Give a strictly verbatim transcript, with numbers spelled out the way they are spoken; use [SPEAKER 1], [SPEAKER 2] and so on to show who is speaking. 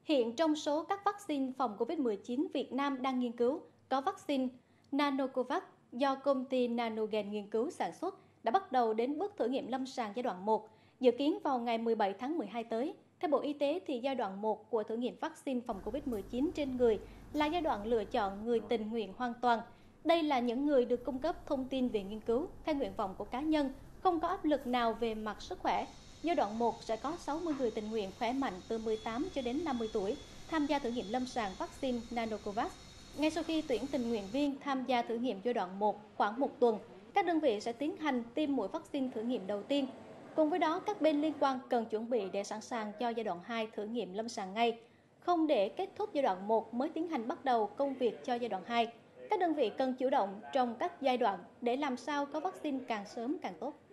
[SPEAKER 1] Hiện trong số các vaccine phòng Covid mười chín Việt Nam đang nghiên cứu, có vaccine Nanocovax do công ty Nanogen nghiên cứu sản xuất đã bắt đầu đến bước thử nghiệm lâm sàng giai đoạn một, dự kiến vào ngày mười bảy tháng mười hai tới. Theo Bộ Y tế, thì giai đoạn một của thử nghiệm vaccine phòng Covid mười chín trên người là giai đoạn lựa chọn người tình nguyện hoàn toàn. Đây là những người được cung cấp thông tin về nghiên cứu theo nguyện vọng của cá nhân, không có áp lực nào về mặt sức khỏe. Giai đoạn một sẽ có sáu mươi người tình nguyện khỏe mạnh từ mười tám cho đến năm mươi tuổi tham gia thử nghiệm lâm sàng vaccine Nanocovax. Ngay sau khi tuyển tình nguyện viên tham gia thử nghiệm giai đoạn một khoảng một tuần, các đơn vị sẽ tiến hành tiêm mũi vaccine thử nghiệm đầu tiên. Cùng với đó, các bên liên quan cần chuẩn bị để sẵn sàng cho giai đoạn hai thử nghiệm lâm sàng ngay, không để kết thúc giai đoạn một mới tiến hành bắt đầu công việc cho giai đoạn hai. Các đơn vị cần chủ động trong các giai đoạn để làm sao có vaccine càng sớm càng tốt.